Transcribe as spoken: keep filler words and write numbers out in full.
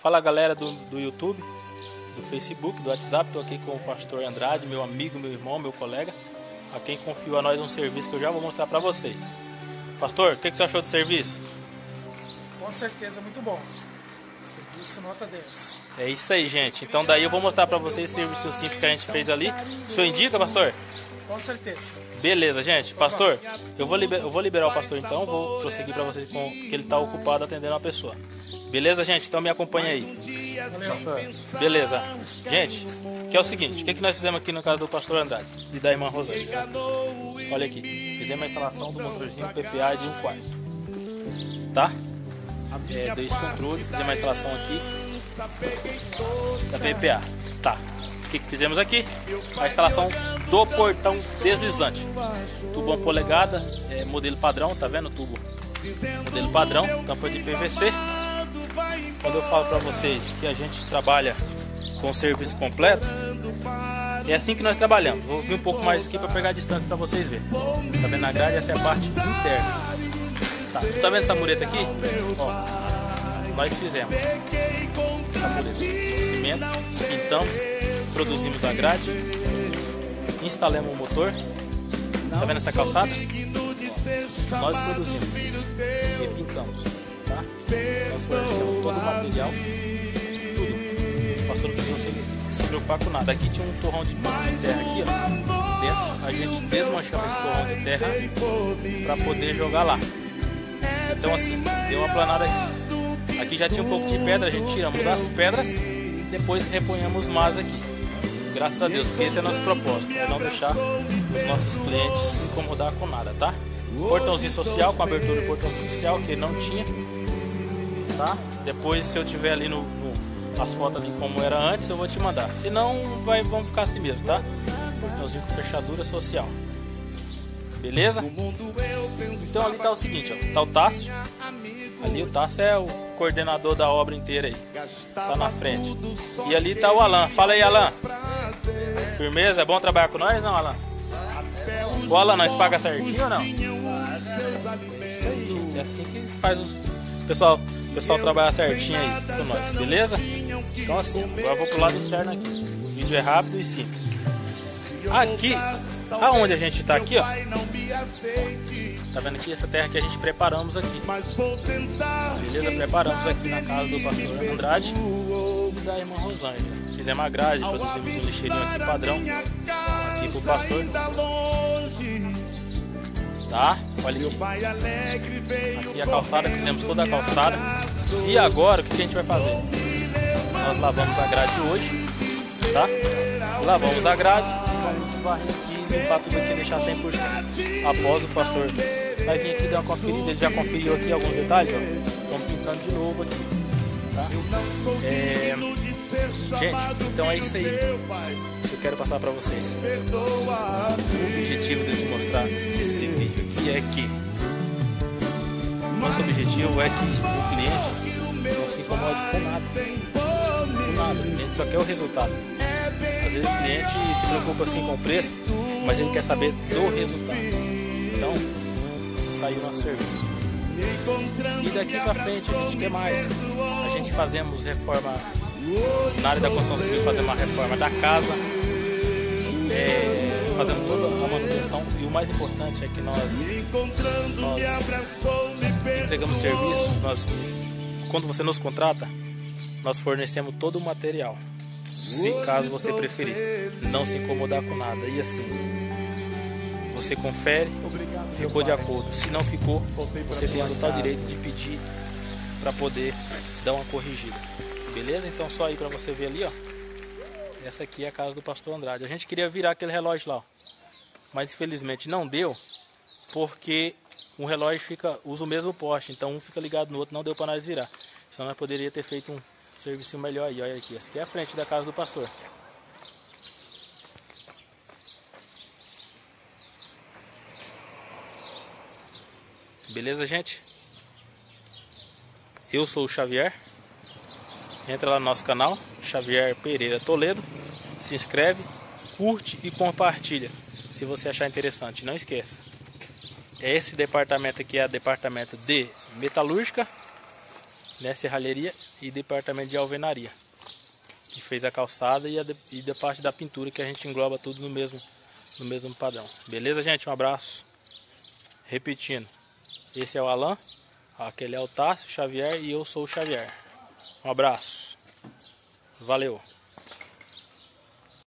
Fala galera do, do YouTube, do Facebook, do WhatsApp. Estou aqui com o pastor Andrade, meu amigo, meu irmão, meu colega, a quem confiou a nós um serviço que eu já vou mostrar para vocês. Pastor, o que, que você achou do serviço? Com certeza, muito bom. Serviço nota dez. É isso aí, gente. Então daí eu vou mostrar para vocês o serviço simples que a gente fez ali. O senhor indica, pastor? Com certeza. Beleza, gente. Pastor, eu vou, liber... eu vou liberar o pastor então. Vou prosseguir para vocês com que ele está ocupado atendendo uma pessoa. Beleza, gente? Então me acompanha aí. Pastor. Beleza. Gente, que é o seguinte. O que, que nós fizemos aqui no caso do pastor Andrade e da irmã Rosângela? Olha aqui. Fizemos a instalação do motorzinho P P A de um quarto. Tá? É, dois controles. Fizemos a instalação aqui da P P A. Tá. O que, que fizemos aqui? A instalação do portão deslizante. Tubo uma polegada, é, modelo padrão, tá vendo? Tubo modelo padrão, tampa de P V C. Quando eu falo para vocês que a gente trabalha com o serviço completo, é assim que nós trabalhamos. Vou vir um pouco mais aqui para pegar a distância para vocês verem. Tá vendo a grade? Essa é a parte interna. Tá, tu tá vendo essa mureta aqui? Ó, nós fizemos essa mureta de cimento, pintamos, produzimos a grade, instalamos o motor. Tá vendo essa calçada? Ó, nós produzimos e pintamos, tá? Nós fornecemos todo o material, tudo. Os pastores não precisam se, se preocupar com nada. Aqui tinha um torrão de terra aqui, ó. Dentro a gente desmanchamos esse torrão de terra para poder jogar lá. Então assim, deu uma planada aqui. Aqui já tinha um pouco de pedra, a gente tiramos as pedras, depois reponhamos mais aqui. Graças a Deus, porque esse é o nosso propósito, é não deixar os nossos clientes se incomodar com nada, tá? Portãozinho social, com abertura do portão social, que não tinha, tá? Depois, se eu tiver ali no, no, as fotos ali como era antes, eu vou te mandar. Se não, vai, vamos ficar assim mesmo, tá? Portãozinho com fechadura social. Beleza? Então ali tá o seguinte, ó, tá o Tássio. Ali o Tássio é o coordenador da obra inteira aí. Tá na frente. E ali tá o Alan. Fala aí, Alan. Firmeza? É bom trabalhar com nós, não, Alan? O Alan, nós paga certinho ou não? É isso aí, gente. É assim que faz o pessoal, o pessoal trabalhar certinho aí com nós, beleza? Então assim, agora eu vou pro lado externo aqui. O vídeo é rápido e simples. Aqui, aonde a gente tá aqui, ó. Tá vendo aqui essa terra que a gente preparamos aqui. Beleza? Preparamos aqui na casa do pastor Andrade e da irmã Rosângela. Fizemos a grade, produzimos um lixeirinho aqui padrão aqui pro pastor. Tá? Olha aqui. Aqui a calçada, fizemos toda a calçada. E agora o que a gente vai fazer? Nós lavamos a grade hoje, tá? Lavamos a grade, vamos varrer aqui, limpar tudo aqui e deixar cem por cento. Após o pastor vai vir aqui dar uma conferida, ele já conferiu aqui alguns detalhes, ó. Estamos pintando de novo aqui, tá? É... Gente, então é isso aí que eu quero passar para vocês. O objetivo de eu te mostrar esse vídeo aqui é que nosso objetivo é que o cliente não se incomode com nada, com nada. O cliente só quer o resultado. Às vezes o cliente se preocupa assim com o preço, mas ele quer saber do resultado. Então, tá aí o nosso serviço. E daqui pra frente, a gente quer mais. A gente fazemos reforma na área da construção civil, fazemos uma reforma da casa, é, fazemos toda a manutenção. E o mais importante é que nós, nós entregamos serviços. Nós, quando você nos contrata, nós fornecemos todo o material. Se caso você preferir não se incomodar com nada. E assim, você confere, ficou de acordo. Se não ficou, você tem o total direito de pedir para poder dar uma corrigida. Beleza? Então só aí para você ver ali, ó. Essa aqui é a casa do pastor Andrade. A gente queria virar aquele relógio lá, ó. Mas infelizmente não deu, porque o relógio fica, usa o mesmo poste. Então um fica ligado no outro, não deu para nós virar. Senão nós poderíamos ter feito um serviço melhor aí, olha aqui. Essa aqui é a frente da casa do pastor. Beleza, gente? Eu sou o Xavier. Entra lá no nosso canal, Xavier Pereira Toledo. Se inscreve, curte e compartilha, se você achar interessante. Não esqueça. Esse departamento aqui é o departamento de metalúrgica, né, serralheria e departamento de alvenaria, que fez a calçada e a de, e da parte da pintura, que a gente engloba tudo no mesmo, no mesmo padrão. Beleza, gente? Um abraço. Repetindo, esse é o Alan, aquele é o Tássio Xavier e eu sou o Xavier. Um abraço. Valeu.